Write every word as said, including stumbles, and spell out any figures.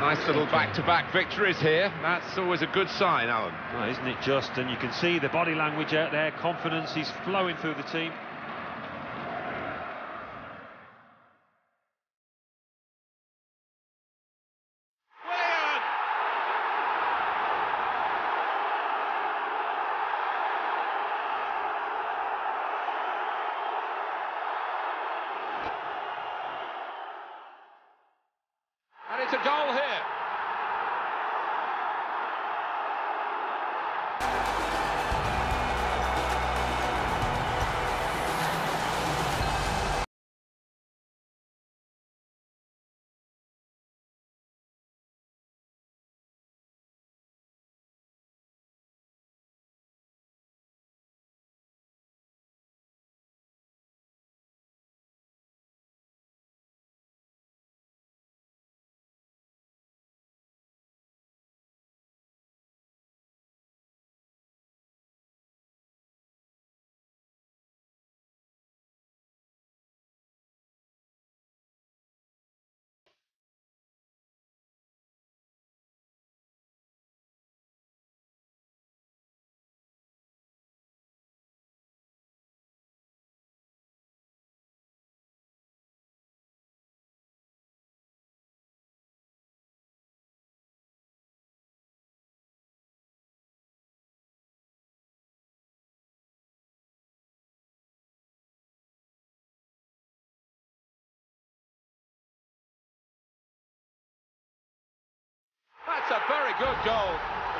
Nice little back-to-back victories here. That's always a good sign, Alan. Oh, isn't it just? And you can see the body language out there, confidence is flowing through the team. And it's a goal here. That's a very good goal.